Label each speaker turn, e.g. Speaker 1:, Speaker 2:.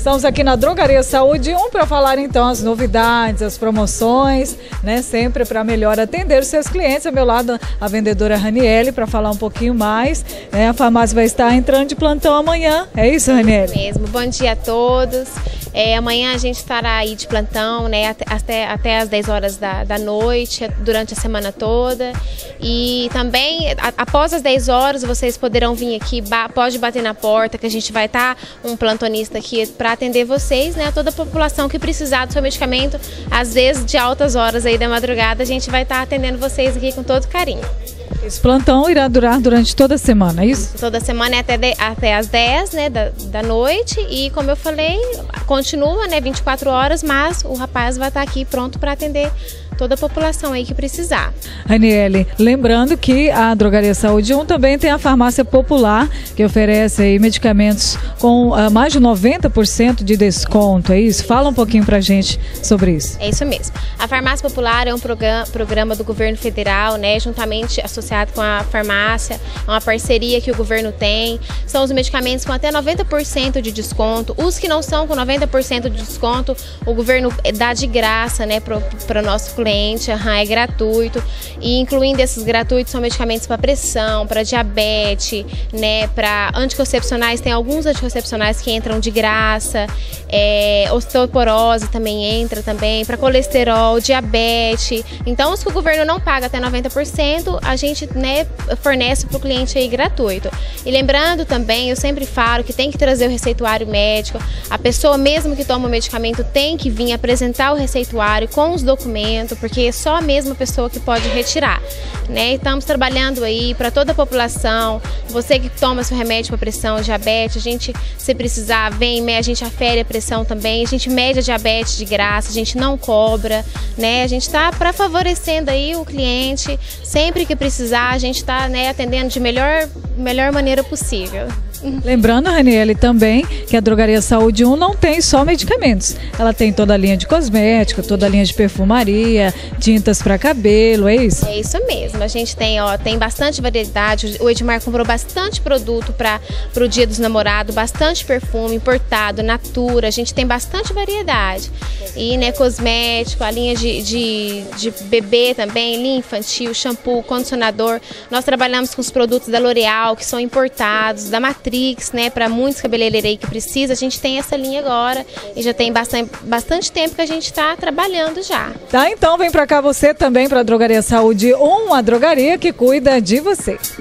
Speaker 1: Estamos aqui na Drogaria Saúde 1 para falar então as novidades, as promoções, né? Sempre para melhor atender os seus clientes. Ao meu lado a vendedora Raniele para falar um pouquinho mais. A farmácia vai estar entrando de plantão amanhã. É isso, Raniele?
Speaker 2: É mesmo. Bom dia a todos. Amanhã a gente estará aí de plantão, né? Até às 10 horas da noite, durante a semana toda. E também, após as 10 horas, vocês poderão vir aqui, pode bater na porta, que a gente vai estar um plantonista aqui para atender vocês, né? Toda a população que precisar do seu medicamento, às vezes de altas horas aí da madrugada, a gente vai estar atendendo vocês aqui com todo carinho.
Speaker 1: Esse plantão irá durar durante toda a semana, é isso?
Speaker 2: Toda semana é até às 10, né, da noite, e como eu falei, continua, né, 24 horas, mas o rapaz vai estar aqui pronto para atender toda a população aí que precisar.
Speaker 1: Raniele, lembrando que a Drogaria Saúde 1 também tem a farmácia popular, que oferece aí medicamentos com mais de 90% de desconto, é isso? Fala um pouquinho pra gente sobre isso.
Speaker 2: É isso mesmo. A farmácia popular é um programa do governo federal, né, juntamente associado com a farmácia, é uma parceria que o governo tem. São os medicamentos com até 90% de desconto. Os que não são com 90% de desconto, o governo dá de graça, né, para o nosso cliente, é gratuito, e incluindo esses gratuitos são medicamentos para pressão, para diabetes, né, para anticoncepcionais, tem alguns anticoncepcionais que entram de graça, osteoporose também entra também, para colesterol, diabetes. Então os que o governo não paga até 90%, a gente, né, fornece para o cliente aí gratuito. E lembrando também, eu sempre falo que tem que trazer o receituário médico, a pessoa mesmo que toma o medicamento tem que vir apresentar o receituário com os documentos, porque é só a mesma pessoa que pode retirar, né? Estamos trabalhando aí para toda a população. Você que toma seu remédio para pressão, diabetes, a gente, se precisar, vem, a gente afere a pressão também, a gente mede a diabetes de graça, a gente não cobra, né? A gente está para favorecendo aí o cliente, sempre que precisar, a gente está, né, atendendo de melhor maneira possível.
Speaker 1: Lembrando, Raniele, também que a Drogaria Saúde 1 não tem só medicamentos. Ela tem toda a linha de cosmética, toda a linha de perfumaria, tintas para cabelo, é isso?
Speaker 2: É isso mesmo. A gente tem bastante variedade. O Edmar comprou bastante produto para o Dia dos Namorados, bastante perfume importado, Natura. A gente tem bastante variedade. E, né, cosmético, a linha de bebê também, linha infantil, shampoo, condicionador. Nós trabalhamos com os produtos da L'Oréal, que são importados, da Matrix, né, para muitos cabeleireiros aí que precisa, a gente tem essa linha agora e já tem bastante tempo que a gente está trabalhando já.
Speaker 1: Tá, então vem para cá você também para a Drogaria Saúde 1, a drogaria que cuida de você.